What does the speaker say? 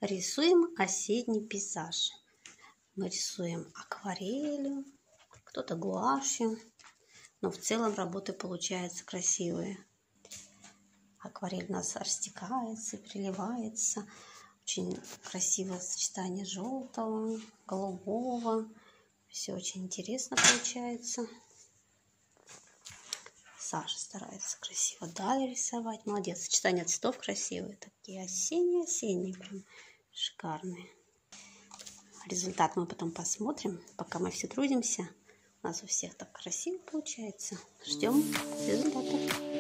Рисуем осенний пейзаж. Мы рисуем акварелью, кто-то гуашью, но в целом работы получаются красивые. Акварель у нас растекается, переливается. Очень красивое сочетание желтого, голубого. Все очень интересно получается. Саша старается красиво далее рисовать. Молодец. Сочетание цветов красивые. Такие осенние-осенние. Прям шикарные. Результат мы потом посмотрим. Пока мы все трудимся. У нас у всех так красиво получается. Ждем результата.